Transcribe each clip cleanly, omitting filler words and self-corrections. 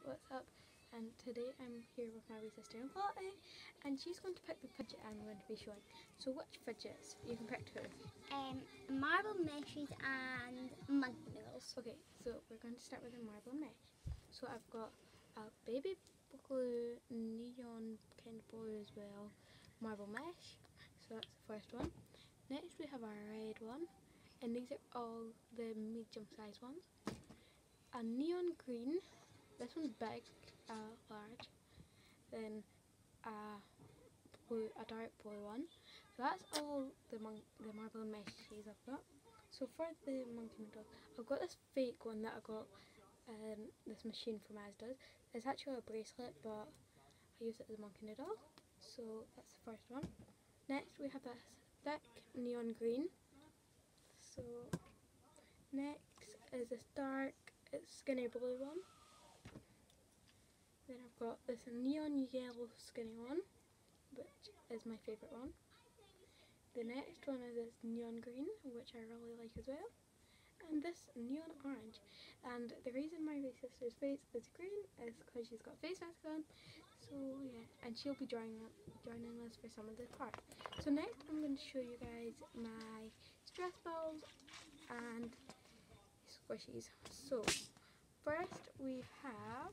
what's up? And today I'm here with my wee sister Lottie, and she's going to pick the fidget I'm going to be showing. So which fidgets? You can pick two. Marble meshes and monkey noodles. Okay, so we're going to start with the marble mesh. So I've got a baby blue, neon kind of blue as well, marble mesh. So that's the first one. Next we have a red one, and these are all the medium sized ones. A neon green, this one's big, large. Then a dark blue one. So that's all the marble meshes I've got. So for the monkey noodle, I've got this fake one that I got this machine from Asda's. It's actually a bracelet, but I use it as a monkey noodle. So that's the first one. Next we have this thick neon green. So next is this dark, it's skinny blue one. Then I've got this neon yellow skinny one, which is my favourite one. The next one is this neon green, which I really like as well. And this neon orange. And the reason my wee sister's face is green is because she's got face mask on. So yeah, and she'll be joining us for some of the part. So next I'm going to show you guys my stress balls and squishies. So first we have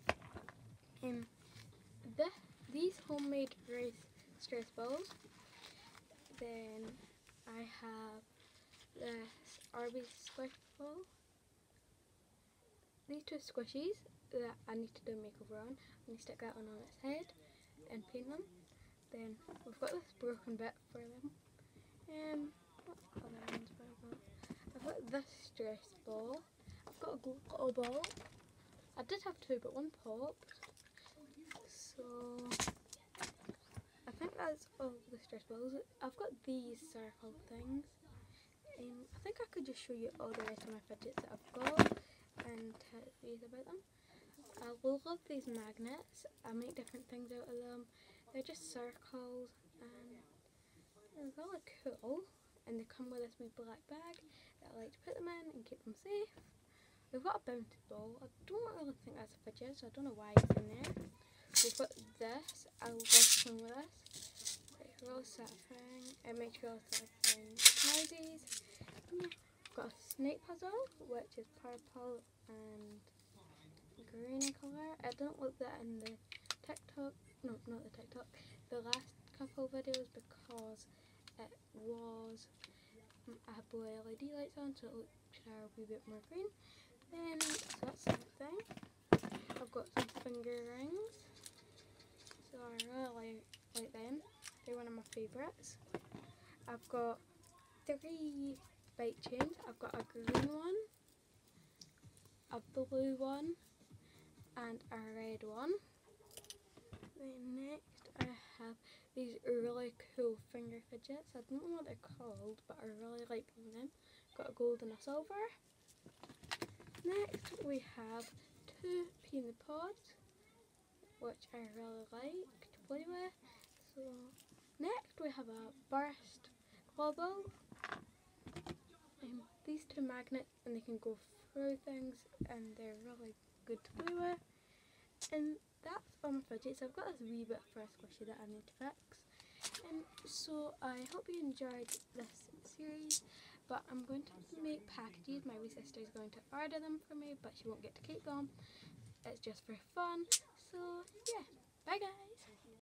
these homemade rice stress balls. Then I have this Arby's squish ball. These two squishies that I need to do a makeover on. I'm going to stick that one on its head and paint them. Then we've got this broken bit for them. What other ones have I got? I've got this stress ball. I've got a glitter ball. I did have two, but one popped. So I think that's all the stress balls. I've got these circle things. I think I could just show you all the rest of my fidgets that I've got and tell you about them. I love these magnets. I make different things out of them. They're just circles and they're really cool. And they come with this wee black bag that I like to put them in and keep them safe. We've got a bounty ball. I don't really think that's a fidget, so I don't know why it's in there. We've got this. I love playing with this. It's really satisfying. It makes really satisfying noises. Yeah. I've got a snake puzzle, which is purple and green in colour. I don't look that in the TikTok. No, not the TikTok. The last couple of videos because it was I had blue LED lights on, so it looked a wee bit more green. Then so that's something. I've got some finger rings. So I really like them. They're one of my favourites. I've got 3 bike chains. I've got a green one, a blue one, and a red one. Then next I have these really cool finger fidgets. I don't know what they're called, but I really like them. Got a gold and a silver. Next we have 2 peanut pods, which I really like to play with. So next we have a burst global. These 2 magnets, and they can go through things, and they're really good to play with. And that's all my fidgets. I've got this wee bit for a squishy that I need to fix. And so I hope you enjoyed this series. But I'm going to make packages. My wee sister is going to order them for me, but she won't get to keep them. It's just for fun. So yeah, bye guys.